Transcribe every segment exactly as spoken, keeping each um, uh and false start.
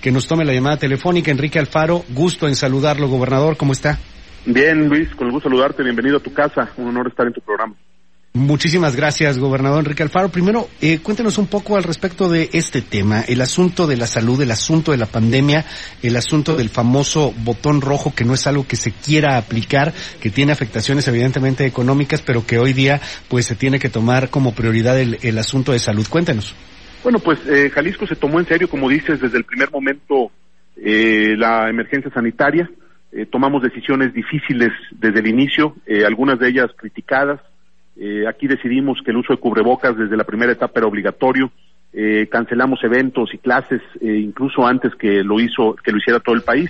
que nos tome la llamada telefónica. Enrique Alfaro, gusto en saludarlo, gobernador, ¿cómo está? Bien, Luis, con el gusto de saludarte, bienvenido a tu casa, un honor estar en tu programa. Muchísimas gracias, gobernador Enrique Alfaro. Primero, eh, cuéntenos un poco al respecto de este tema, el asunto de la salud, el asunto de la pandemia, el asunto del famoso botón rojo, que no es algo que se quiera aplicar, que tiene afectaciones evidentemente económicas, pero que hoy día pues se tiene que tomar como prioridad el, el asunto de salud. Cuéntenos. Bueno, pues eh, Jalisco se tomó en serio, como dices, desde el primer momento eh, la emergencia sanitaria. Eh, tomamos decisiones difíciles desde el inicio, eh, algunas de ellas criticadas. Eh, aquí decidimos que el uso de cubrebocas desde la primera etapa era obligatorio, eh, cancelamos eventos y clases, eh, incluso antes que lo hizo, que lo hiciera todo el país.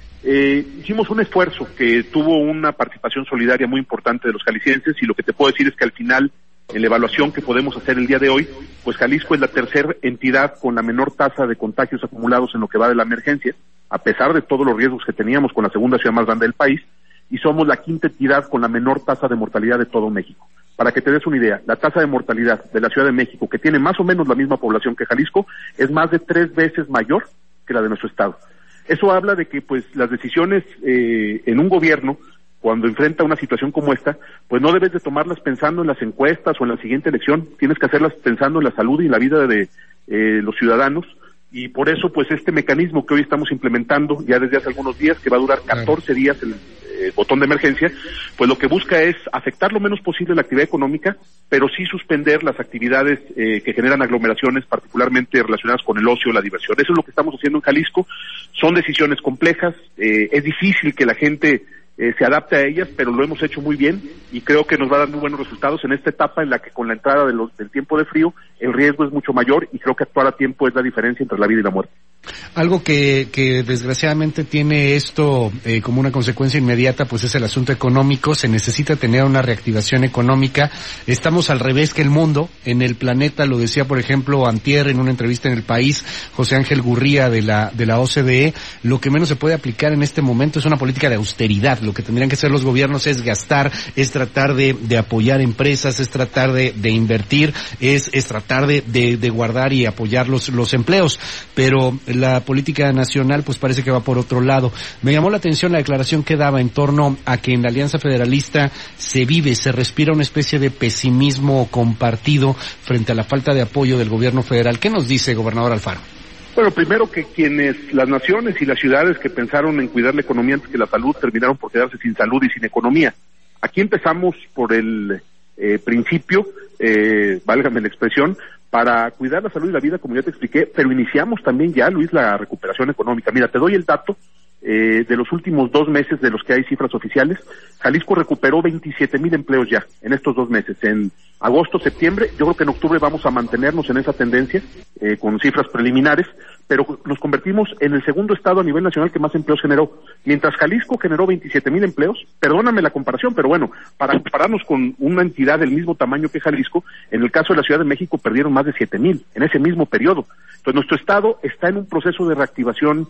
Eh, hicimos un esfuerzo que tuvo una participación solidaria muy importante de los jaliscienses, y lo que te puedo decir es que al final, en la evaluación que podemos hacer el día de hoy, pues Jalisco es la tercera entidad con la menor tasa de contagios acumulados en lo que va de la emergencia, a pesar de todos los riesgos que teníamos con la segunda ciudad más grande del país, y somos la quinta entidad con la menor tasa de mortalidad de todo México. Para que te des una idea, la tasa de mortalidad de la Ciudad de México, que tiene más o menos la misma población que Jalisco, es más de tres veces mayor que la de nuestro estado. Eso habla de que pues las decisiones eh, en un gobierno, cuando enfrenta una situación como esta, pues no debes de tomarlas pensando en las encuestas o en la siguiente elección, tienes que hacerlas pensando en la salud y la vida de eh, los ciudadanos, y por eso pues este mecanismo que hoy estamos implementando ya desde hace algunos días, que va a durar catorce días el eh, botón de emergencia, pues lo que busca es afectar lo menos posible la actividad económica, pero sí suspender las actividades eh, que generan aglomeraciones, particularmente relacionadas con el ocio, la diversión. Eso es lo que estamos haciendo en Jalisco. Son decisiones complejas, eh, es difícil que la gente Eh, se adapte a ellas, pero lo hemos hecho muy bien y creo que nos va a dar muy buenos resultados en esta etapa en la que con la entrada de los, del tiempo de frío el riesgo es mucho mayor, y creo que actuar a tiempo es la diferencia entre la vida y la muerte. Algo que, que desgraciadamente tiene esto eh, como una consecuencia inmediata, pues es el asunto económico. Se necesita tener una reactivación económica. Estamos al revés que el mundo en el planeta, lo decía por ejemplo antier en una entrevista en El País, José Ángel Gurría de la de la O C D E. Lo que menos se puede aplicar en este momento es una política de austeridad. Lo que tendrían que hacer los gobiernos es gastar, es tratar de, de apoyar empresas, es tratar de, de invertir, es, es tratar de, de, de guardar y apoyar los, los empleos. Pero la política nacional pues parece que va por otro lado. Me llamó la atención la declaración que daba en torno a que en la Alianza Federalista se vive, se respira una especie de pesimismo compartido frente a la falta de apoyo del gobierno federal. ¿Qué nos dice, gobernador Alfaro? Bueno, primero que quienes, las naciones y las ciudades que pensaron en cuidar la economía antes que la salud, terminaron por quedarse sin salud y sin economía. Aquí empezamos por el eh, principio, eh, válgame la expresión, para cuidar la salud y la vida, como ya te expliqué, pero iniciamos también ya, Luis, la recuperación económica. Mira, te doy el dato eh, de los últimos dos meses de los que hay cifras oficiales. Jalisco recuperó veintisiete mil empleos ya en estos dos meses, en agosto, septiembre. Yo creo que en octubre vamos a mantenernos en esa tendencia, eh, con cifras preliminares, pero nos convertimos en el segundo estado a nivel nacional que más empleos generó. Mientras Jalisco generó veintisiete mil empleos, perdóname la comparación, pero bueno, para compararnos con una entidad del mismo tamaño que Jalisco, en el caso de la Ciudad de México perdieron más de siete mil en ese mismo periodo. Entonces nuestro estado está en un proceso de reactivación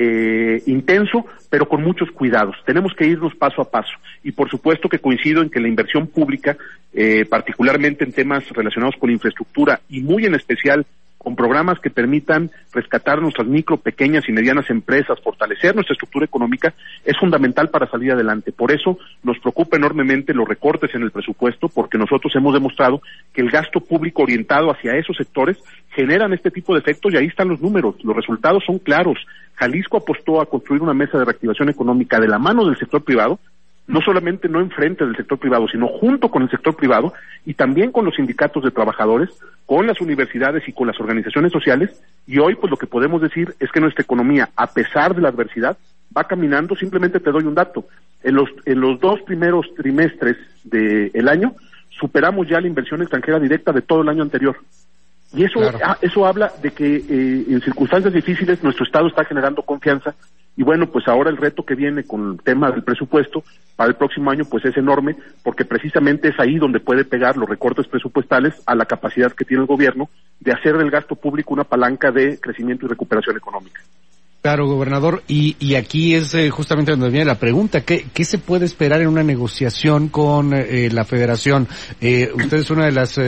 eh, intenso, pero con muchos cuidados. Tenemos que irnos paso a paso, y por supuesto que coincido en que la inversión pública, eh, particularmente en temas relacionados con infraestructura y muy en especial con programas que permitan rescatar nuestras micro, pequeñas y medianas empresas, fortalecer nuestra estructura económica, es fundamental para salir adelante. Por eso nos preocupa enormemente los recortes en el presupuesto, porque nosotros hemos demostrado que el gasto público orientado hacia esos sectores generan este tipo de efectos, y ahí están los números, los resultados son claros. Jalisco apostó a construir una mesa de reactivación económica de la mano del sector privado, no solamente no enfrente del sector privado, sino junto con el sector privado y también con los sindicatos de trabajadores, con las universidades y con las organizaciones sociales, y hoy pues lo que podemos decir es que nuestra economía, a pesar de la adversidad, va caminando. Simplemente te doy un dato: en los en los dos primeros trimestres del año superamos ya la inversión extranjera directa de todo el año anterior. Y eso claro. ah, eso habla de que eh, en circunstancias difíciles nuestro Estado está generando confianza. Y bueno, pues ahora el reto que viene con el tema del presupuesto para el próximo año pues es enorme, porque precisamente es ahí donde puede pegar los recortes presupuestales a la capacidad que tiene el gobierno de hacer del gasto público una palanca de crecimiento y recuperación económica. Claro, gobernador, y, y aquí es eh, justamente donde viene la pregunta: ¿qué, qué se puede esperar en una negociación con eh, la Federación? Eh, usted es una de las eh,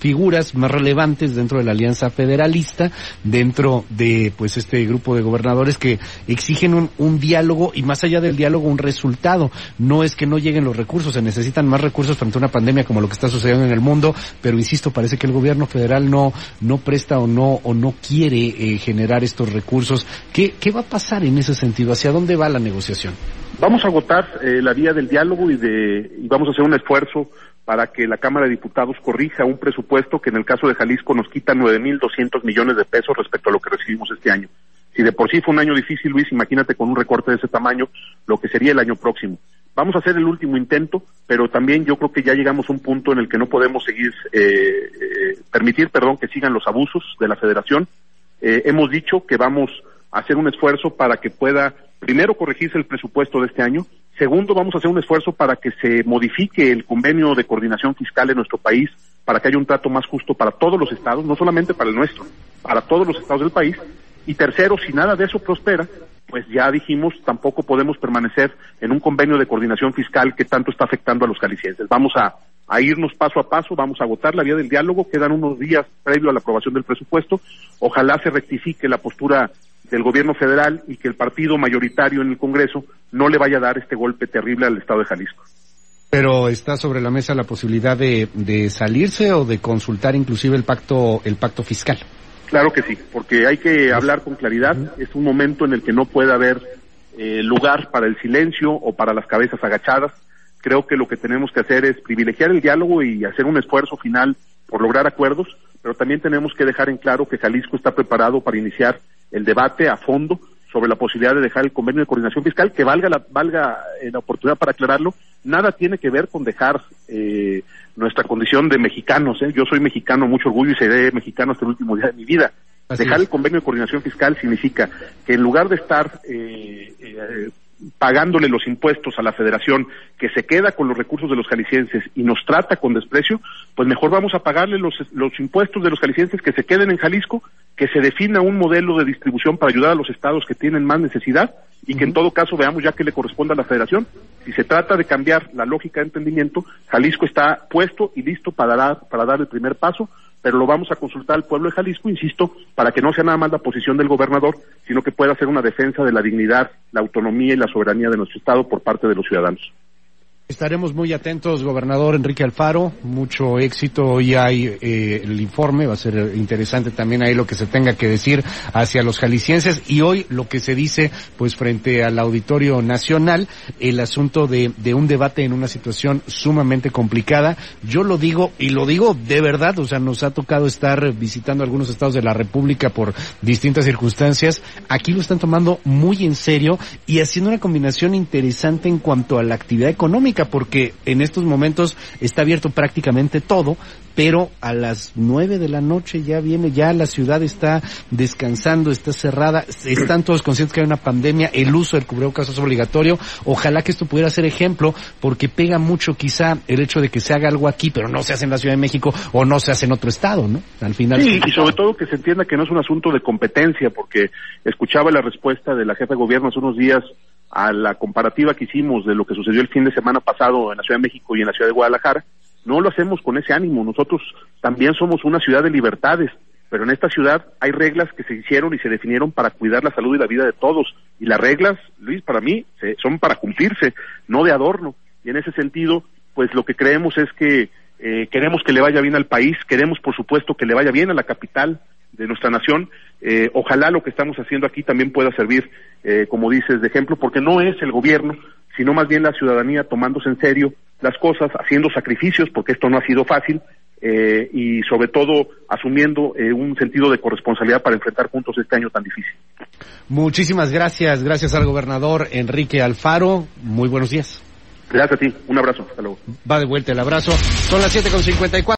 figuras más relevantes dentro de la Alianza Federalista, dentro de pues este grupo de gobernadores que exigen un, un diálogo y más allá del diálogo un resultado. No es que no lleguen los recursos, se necesitan más recursos frente a una pandemia como lo que está sucediendo en el mundo, pero insisto, parece que el gobierno federal no no presta o no o no quiere eh, generar estos recursos. ¿Qué, qué va a pasar en ese sentido? ¿Hacia dónde va la negociación? Vamos a agotar eh, la vía del diálogo y de y vamos a hacer un esfuerzo para que la Cámara de Diputados corrija un presupuesto que en el caso de Jalisco nos quita nueve mil doscientos millones de pesos respecto a lo que recibimos este año. Si de por sí fue un año difícil, Luis, imagínate con un recorte de ese tamaño lo que sería el año próximo. Vamos a hacer el último intento, pero también yo creo que ya llegamos a un punto en el que no podemos seguir, eh, eh, permitir, perdón, que sigan los abusos de la Federación. Eh, hemos dicho que vamos a hacer un esfuerzo para que pueda primero corregirse el presupuesto de este año. Segundo, vamos a hacer un esfuerzo para que se modifique el convenio de coordinación fiscal en nuestro país, para que haya un trato más justo para todos los estados, no solamente para el nuestro, para todos los estados del país. Y tercero, si nada de eso prospera, pues ya dijimos, tampoco podemos permanecer en un convenio de coordinación fiscal que tanto está afectando a los jaliscienses. Vamos a, a irnos paso a paso, vamos a agotar la vía del diálogo, quedan unos días previo a la aprobación del presupuesto. Ojalá se rectifique la postura del gobierno federal y que el partido mayoritario en el Congreso no le vaya a dar este golpe terrible al estado de Jalisco. Pero está sobre la mesa la posibilidad de, de salirse o de consultar inclusive el pacto, el pacto fiscal. Claro que sí, porque hay que hablar con claridad. Es un momento en el que no puede haber eh, lugar para el silencio o para las cabezas agachadas. Creo que lo que tenemos que hacer es privilegiar el diálogo y hacer un esfuerzo final por lograr acuerdos, pero también tenemos que dejar en claro que Jalisco está preparado para iniciar el debate a fondo sobre la posibilidad de dejar el convenio de coordinación fiscal, que valga la, valga eh, la oportunidad para aclararlo. Nada tiene que ver con dejar eh, nuestra condición de mexicanos. ¿eh? Yo soy mexicano, mucho orgullo, y seré mexicano hasta el último día de mi vida. Así dejar es. El convenio de coordinación fiscal significa que en lugar de estar eh, eh, pagándole los impuestos a la Federación, que se queda con los recursos de los jaliscienses y nos trata con desprecio, pues mejor vamos a pagarle los, los impuestos de los jaliscienses que se queden en Jalisco, que se defina un modelo de distribución para ayudar a los estados que tienen más necesidad y uh-huh. que en todo caso veamos ya que le corresponde a la Federación. Si se trata de cambiar la lógica de entendimiento, Jalisco está puesto y listo para dar, para dar el primer paso, pero lo vamos a consultar al pueblo de Jalisco, insisto, para que no sea nada más la posición del gobernador, sino que pueda ser una defensa de la dignidad, la autonomía y la soberanía de nuestro estado por parte de los ciudadanos. Estaremos muy atentos, gobernador Enrique Alfaro, mucho éxito. Hoy hay eh, el informe, va a ser interesante también ahí lo que se tenga que decir hacia los jaliscienses y hoy lo que se dice pues frente al Auditorio Nacional, el asunto de, de un debate en una situación sumamente complicada. Yo lo digo y lo digo de verdad, o sea, nos ha tocado estar visitando algunos estados de la República por distintas circunstancias. Aquí lo están tomando muy en serio y haciendo una combinación interesante en cuanto a la actividad económica, porque en estos momentos está abierto prácticamente todo, pero a las nueve de la noche ya viene, ya la ciudad está descansando, está cerrada, están todos conscientes que hay una pandemia, el uso del cubrebocas es obligatorio. Ojalá que esto pudiera ser ejemplo, porque pega mucho quizá el hecho de que se haga algo aquí, pero no se hace en la Ciudad de México o no se hace en otro estado, ¿no? Al final. Sí, y sobre todo que se entienda que no es un asunto de competencia, porque escuchaba la respuesta de la jefa de gobierno hace unos días a la comparativa que hicimos de lo que sucedió el fin de semana pasado en la Ciudad de México y en la Ciudad de Guadalajara. No lo hacemos con ese ánimo. Nosotros también somos una ciudad de libertades, pero en esta ciudad hay reglas que se hicieron y se definieron para cuidar la salud y la vida de todos. Y las reglas, Luis, para mí, se, son para cumplirse, no de adorno. Y en ese sentido, pues lo que creemos es que eh, queremos que le vaya bien al país, queremos por supuesto que le vaya bien a la capital de nuestra nación. Eh, ojalá lo que estamos haciendo aquí también pueda servir, eh, como dices, de ejemplo, porque no es el gobierno, sino más bien la ciudadanía tomándose en serio las cosas, haciendo sacrificios, porque esto no ha sido fácil, eh, y sobre todo asumiendo eh, un sentido de corresponsabilidad para enfrentar juntos este año tan difícil. Muchísimas gracias, gracias al gobernador Enrique Alfaro, muy buenos días. Gracias a ti, un abrazo, hasta luego. Va de vuelta el abrazo, son las siete con cincuenta y cuatro.